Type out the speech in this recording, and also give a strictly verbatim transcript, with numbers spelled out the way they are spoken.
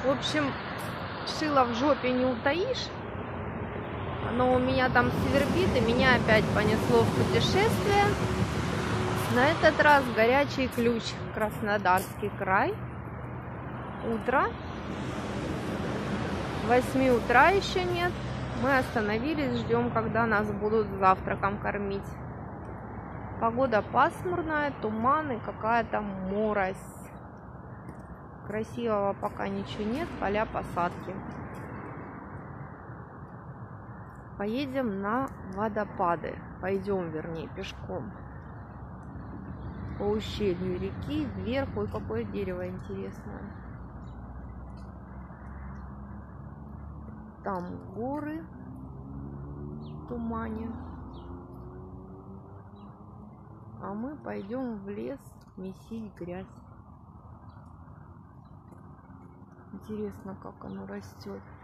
В общем, шило в жопе не утаишь. Но у меня там свербит, и меня опять понесло в путешествие. На этот раз горячий ключ, Краснодарский край. Утро. восьми утра еще нет. Мы остановились, ждем, когда нас будут завтраком кормить. Погода пасмурная, туман и какая-то морось. Красивого пока ничего нет, поля посадки. Поедем на водопады. Пойдем, вернее, пешком. По ущелью реки, вверх. Ой, какое дерево интересное. Там горы в тумане. А мы пойдем в лес месить грязь. Интересно, как оно растет.